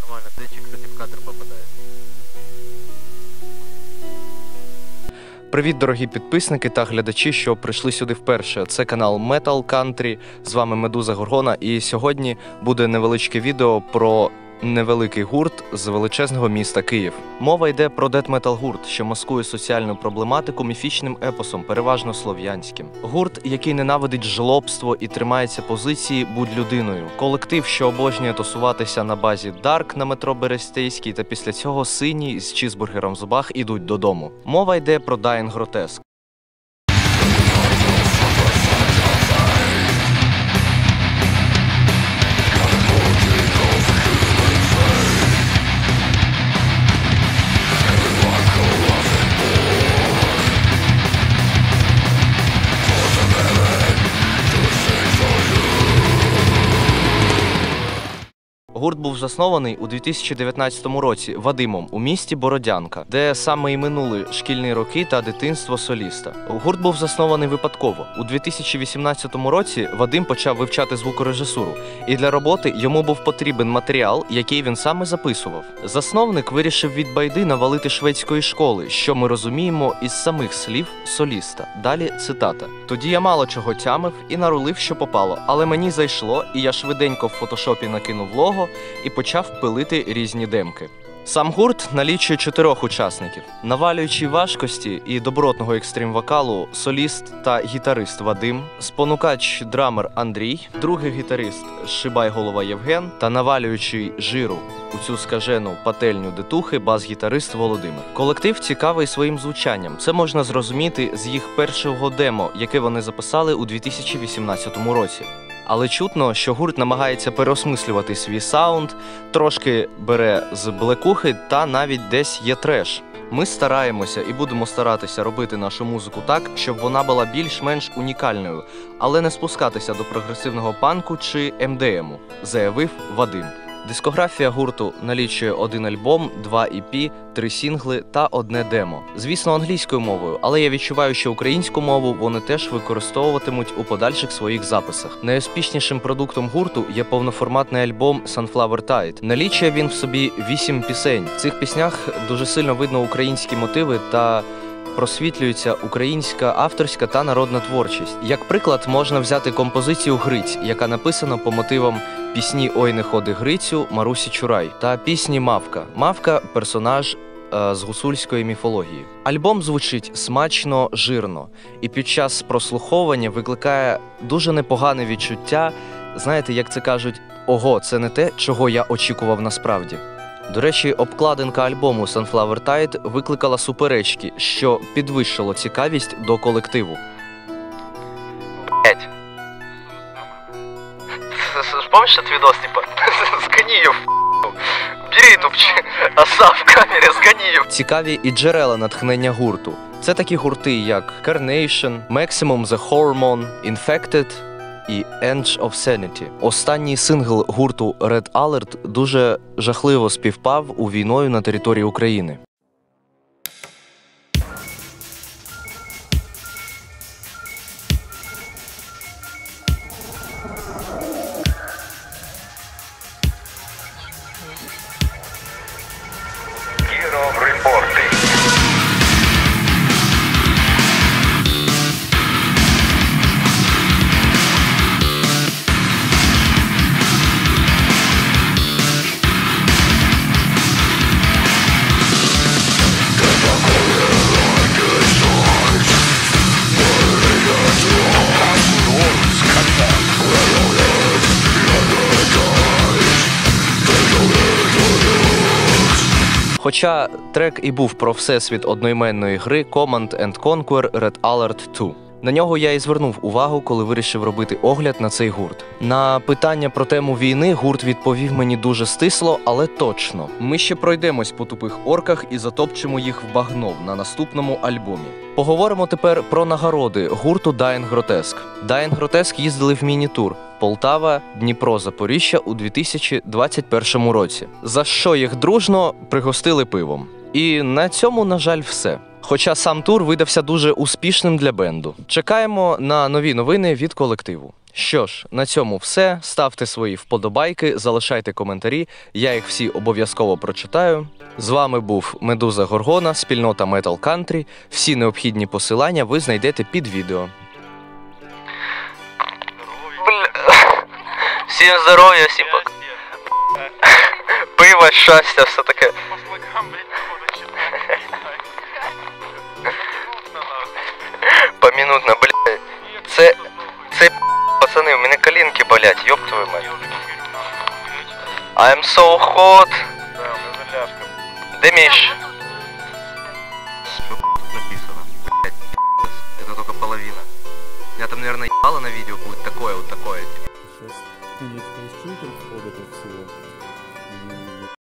Нормально, птичек, кстати, в кадр попадает. Привіт, дорогі підписники та глядачі, що прийшли сюди вперше. Це канал Metal Country, з вами Медуза Горгона, і сьогодні буде невеличке відео про невеликий гурт з величезного міста Київ. Мова йде про дет-метал гурт, що маскує соціальну проблематику міфічним епосом, переважно слов'янським. Гурт, який ненавидить жлобство і тримається позиції «будь людиною». Колектив, що обожнює тусуватися на базі Дарк на метро Берестейській, та після цього сині з чізбургером в зубах ідуть додому. Мова йде про Dying Grotesque. Гурт був заснований у 2019 році Вадимом у місті Бородянка, де саме і минули шкільні роки та дитинство соліста. Гурт був заснований випадково. У 2018 році Вадим почав вивчати звукорежисуру, і для роботи йому був потрібен матеріал, який він саме записував. Засновник вирішив від байди навалити шведської школи, що ми розуміємо із самих слів соліста. Далі цитата. «Тоді я мало чого тямив і нарулив, що попало, але мені зайшло, і я швиденько в фотошопі накинув лого і почав пилити різні демки». Сам гурт налічує 4 учасників. Навалюючи важкості і добротного екстрім-вокалу соліст та гітарист Вадим, спонукач-драмер Андрій, другий гітарист Шибай-голова Євген та навалюючий жиру у цю скажену пательню детухи бас-гітарист Володимир. Колектив цікавий своїм звучанням. Це можна зрозуміти з їх першого демо, яке вони записали у 2018 році. Але чутно, що гурт намагається переосмислювати свій саунд, трошки бере з блекухи та навіть десь є треш. Ми стараємося і будемо старатися робити нашу музику так, щоб вона була більш-менш унікальною, але не спускатися до прогресивного панку чи МДМу, заявив Вадим. Дискографія гурту налічує 1 альбом, 2 EP, 3 сінгли та 1 демо. Звісно, англійською мовою, але я відчуваю, що українську мову вони теж використовуватимуть у подальших своїх записах. Найуспішнішим продуктом гурту є повноформатний альбом Sunflower Tide. Налічує він в собі 8 пісень. В цих піснях дуже сильно видно українські мотиви та просвітлюється українська авторська та народна творчість. Як приклад, можна взяти композицію «Гриць», яка написана по мотивам пісні «Ой, не ходи Грицю» Марусі Чурай та пісні «Мавка». Мавка – персонаж з гуцульської міфології. Альбом звучить смачно, жирно, і під час прослуховування викликає дуже непогане відчуття, знаєте, як це кажуть, «Ого, це не те, чого я очікував насправді». До речі, обкладинка альбому Sunflower Tide викликала суперечки, що підвищило цікавість до колективу. Блять. Помнишь этот видос, типа, сгони ее в бери тупче, оса в камері, сгони ее. Цікаві і джерела натхнення гурту. Це такі гурти, як Carnation, Maximum The Hormone, Infected і End of Sanity. Останній сингл гурту Red Alert дуже жахливо співпав у війною на території України. Хоча трек і був про всесвіт одноіменної гри Command & Conquer Red Alert 2. На нього я і звернув увагу, коли вирішив робити огляд на цей гурт. На питання про тему війни гурт відповів мені дуже стисло, але точно. Ми ще пройдемось по тупих орках і затопчемо їх в багно на наступному альбомі. Поговоримо тепер про нагороди гурту Dying Grotesque. Dying Grotesque їздили в міні-тур Полтава, Дніпро, Запоріжжя у 2021 році, за що їх дружно пригостили пивом. І на цьому, на жаль, все. Хоча сам тур видався дуже успішним для бенду. Чекаємо на нові новини від колективу. Що ж, на цьому все. Ставте свої вподобайки, залишайте коментарі, я їх всі обов'язково прочитаю. З вами був Медуза Горгона, спільнота Metal Country. Всі необхідні посилання ви знайдете під відео. Всім здоров'я, всім пока. Пиво, щастя, все таке. Помінутно, блядь. Це пацани, у мене колінки болять, ёб твою мать. I'm so hot. Де Міш? Что тут написано? Блядь, это только половина. Я там, наверное, ебало на видео будет такое, вот такое. Сейчас туннельская щука входит от всего.